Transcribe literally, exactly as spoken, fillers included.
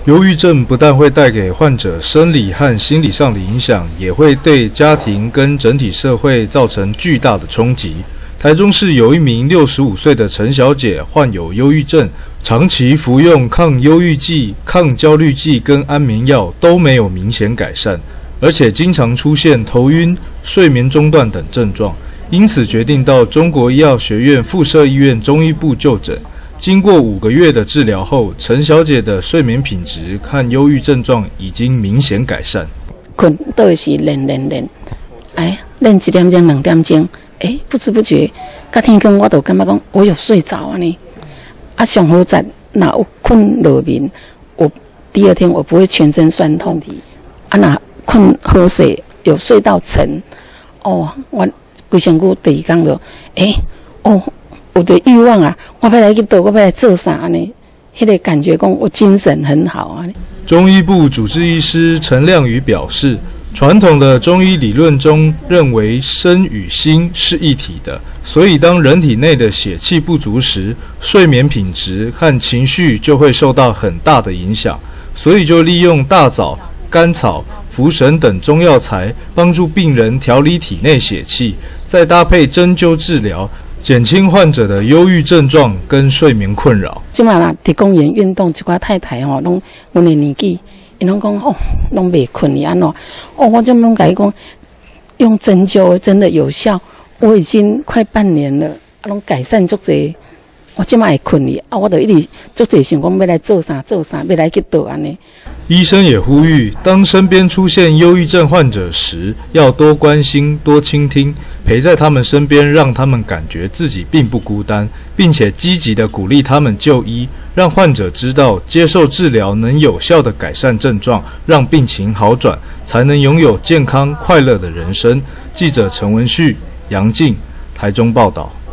忧郁症不但会带给患者生理和心理上的影响，也会对家庭跟整体社会造成巨大的冲击。台中市有一名六十五岁的陈小姐患有忧郁症，长期服用抗忧郁剂、抗焦虑剂跟安眠药都没有明显改善，而且经常出现头晕、睡眠中断等症状，因此决定到中国医药学院附设医院中医部就诊。经过五个月的治疗后，陈小姐的睡眠品质和忧郁症状已经明显改善。 困倒是练练练，哎，练一点钟、两点钟，哎，不知不觉，到天光我就感觉讲我有睡着啊呢。啊，上好在那有困落眠，我第二天我不会全身酸痛。啊，那困好势有睡到沉，哦，我规身躯第二天就，哎，哦。我的欲望啊，我要来去倒，我要来做啥呢？迄个感觉讲，我精神很好啊。 中医部主治医师陈亮宇表示，传统的中医理论中认为身与心是一体的，所以当人体内的血气不足时，睡眠品质和情绪就会受到很大的影响，所以就利用大枣、甘草、茯神等中药材帮助病人调理体内血气，再搭配针灸治疗，减轻患者的忧郁症状跟睡眠困扰。 即马啦，伫公园运动，一寡太太吼，拢阮的年纪，伊拢讲哦，拢袂困，伊安怎？哦，我就拢甲伊讲，用针灸真的有效，我已经快半年了，啊，拢改善足侪。我即马会困哩，啊，我就一直足侪想讲要来做啥做啥，要来去倒安尼。 医生也呼吁，当身边出现忧郁症患者时，要多关心、多倾听，陪在他们身边，让他们感觉自己并不孤单，并且积极地鼓励他们就医，让患者知道接受治疗能有效地改善症状，让病情好转，才能拥有健康快乐的人生。记者陈文旭、杨静，台中报道。